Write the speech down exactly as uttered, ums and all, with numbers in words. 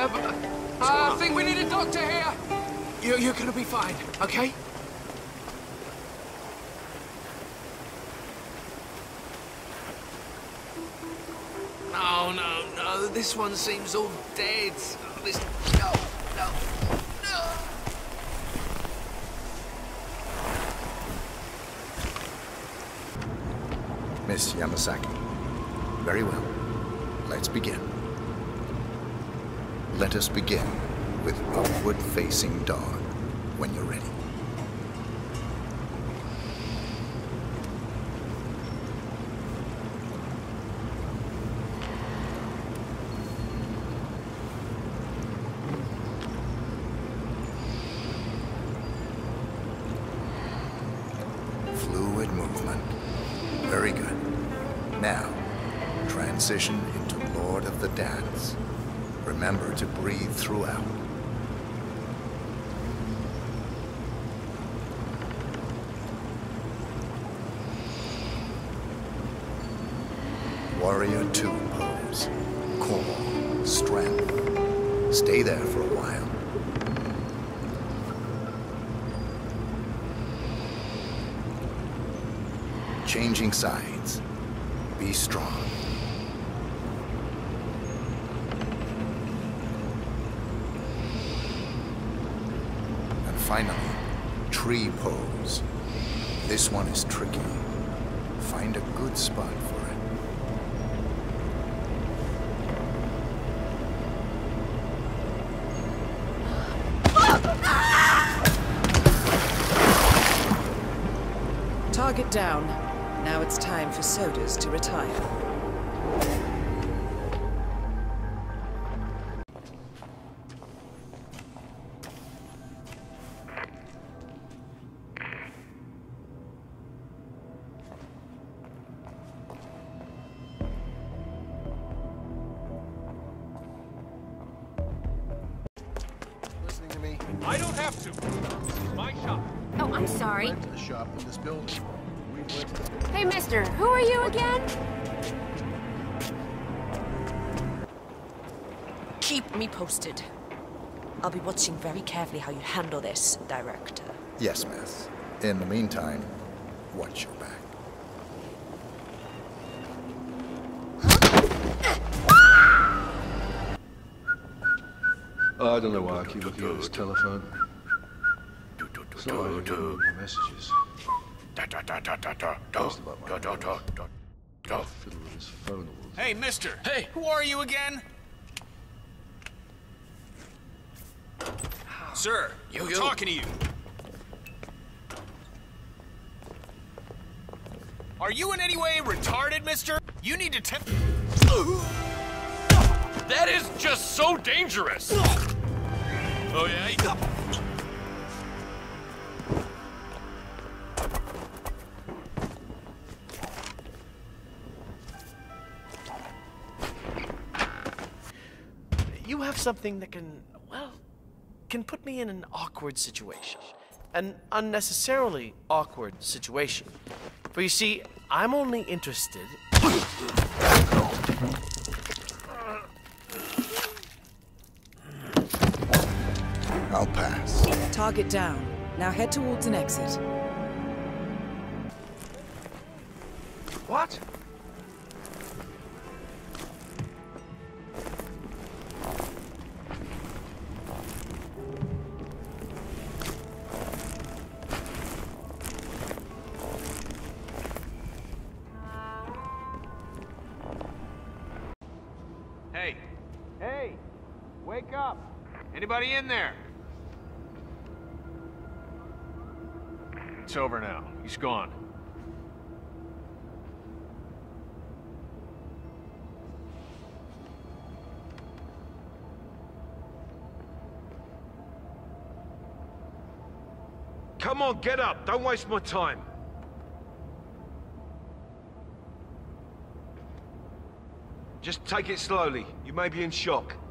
Uh, uh, I think we need a doctor here. You're, you're gonna be fine, okay? No, no, no. This one seems all dead. Oh, this... No, no, no. Miss Yamasaki. Very well. Let's begin. Let us begin with Upward-Facing Dawn, when you're ready. Fluid movement. Very good. Now, transition into Lord of the Dance. Remember to breathe throughout. Warrior two pose. Core, strength. Stay there for a while. Changing sides. Be strong. And finally, tree pose. This one is tricky. Find a good spot for it. Target down. Now it's time for sodas to retire. Listening to me? I don't have to. It's my shop. Oh, I'm sorry. Went to the shop in this building. We went to the... Hey, mister, who are you again? Keep me posted. I'll be watching very carefully how you handle this, Director. Yes, miss. In the meantime, watch your back. I don't know why I keep looking at this telephone. It's not like I can read messages. Just about my house. I'll fiddle with this phone all the time. Hey, mister. Hey. Who are you again? Sir, Yo, I'm yo. talking to you. Are you in any way retarded, mister? You need to te- That is just so dangerous! Oh, yeah? You have something that can, well, can put me in an awkward situation. An unnecessarily awkward situation. For you see, I'm only interested... I'll pass. Target down. Now head towards an exit. What? Hey. Hey! Wake up! Anybody in there? It's over now. He's gone. Come on, get up! Don't waste my time! Just take it slowly. You may be in shock.